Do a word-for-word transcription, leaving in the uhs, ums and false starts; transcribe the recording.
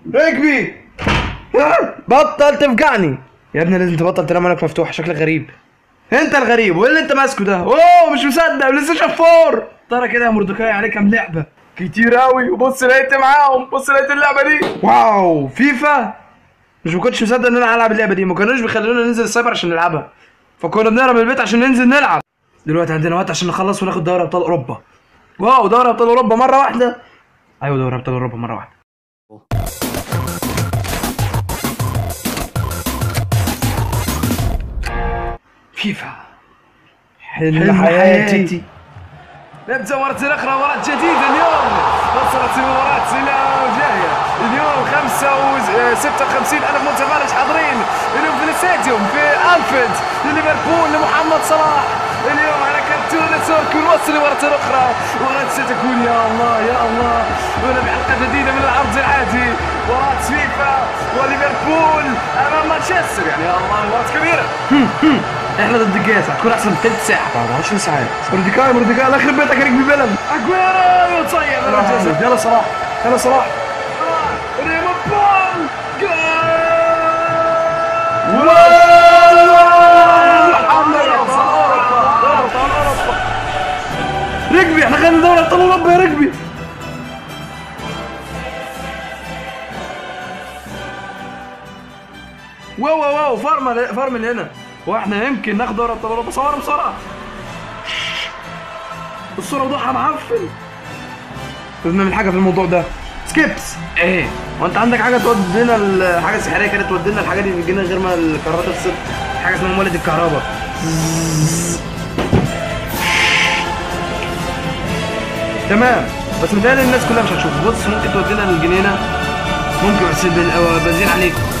ركبي بطل تفقعني يا ابني، لازم تبطل تنام عينك مفتوحه، شكلك غريب. انت الغريب، وايه اللي انت ماسكه ده؟ اوه مش مصدق، لسه شفور. ترى كده يا مردكاي عليك كام لعبه كتير قوي، وبص لقيت معاهم، بص لقيت اللعبه دي. واو فيفا. مش ما كنتش مصدق ان انا العب اللعبه دي، ما كانوش بيخلونا ننزل السايبر عشان نلعبها، فكنا بنهرب من البيت عشان ننزل نلعب. دلوقتي عندنا وقت عشان نخلص وناخد دوري ابطال اوروبا. واو دوري ابطال اوروبا مره واحده. ايوه دوري ابطال اوروبا مره واحده. فيفا حلم, حلم حياتي, حياتي. نبدأ مرة أخرى، مباراة جديدة اليوم. وصلت المباراة إلى جاية اليوم خمسة وستة وخمسين ألف متفرج حاضرين اليوم في الاستاديوم في أنفيلد لليفربول لمحمد صلاح. اليوم على كرتون سوركو نوصل لمباراة أخرى، مباراة ستكون يا الله يا الله هنا بحلقة جديدة من العرض العادي. مباراة فيفا وليفربول أمام مانشستر، يعني يا الله مباراة كبيرة. احنا ضد الجاز، هتكون احسن من ثلث ساعه بعد عشر ساعات. مردكاي مردكاي الله يخرب بيتك يا رجبي بلد. اجويرو يتصيد الجزاء. يلا صلاح يلا صلاح. ريمو بول جول. رجبي احنا خدنا دوري ابطال اوروبا يا رجبي. واو واو واو فارما فارمل هنا، واحنا يمكن ناخد دوري ابطال اوروبا. صور بسرعه، الصوره وضوحها معفن. لازم نعمل حاجه في الموضوع ده. سكيبس ايه؟ وانت عندك حاجه تودينا حاجه سحريه كده تودينا الحاجات دي تجينا غير ما الكهرباء تفصل؟ حاجه اسمها مولد الكهرباء. تمام، بس متهيألي الناس كلها مش هتشوف. بص ممكن تودينا الجنينه، ممكن بس بنزين عليكم.